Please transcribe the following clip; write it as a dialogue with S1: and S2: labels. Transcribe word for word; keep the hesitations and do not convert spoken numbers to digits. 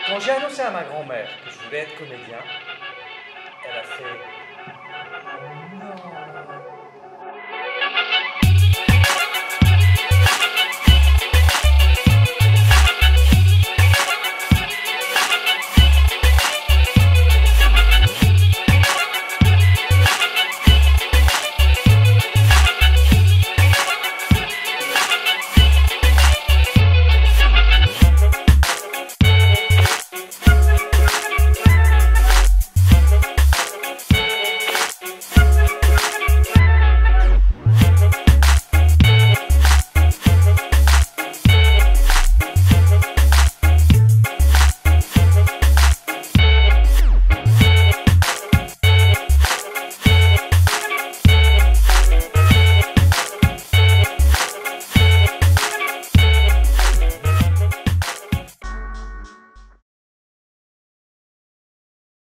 S1: Quand j'ai annoncé à ma grand-mère que je voulais être comédien, elle a fait